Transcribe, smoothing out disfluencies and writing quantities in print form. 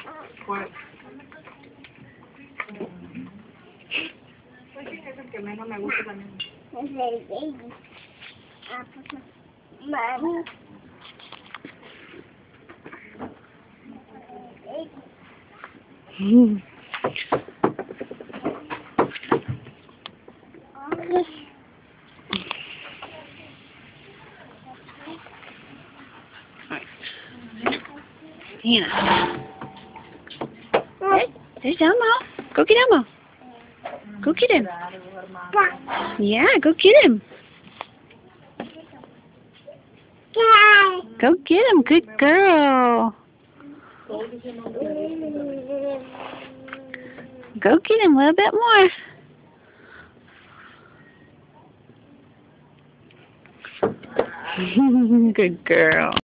¿Cuál? Pues sí, es el que menos me gusta también. Es el baby. Ah, pues no. Mami. Hannah. Hey, there's Elmo. Go get Elmo. Go get him. Yeah, go get him. Go get him. Good girl. Go get him a little bit more. Good girl.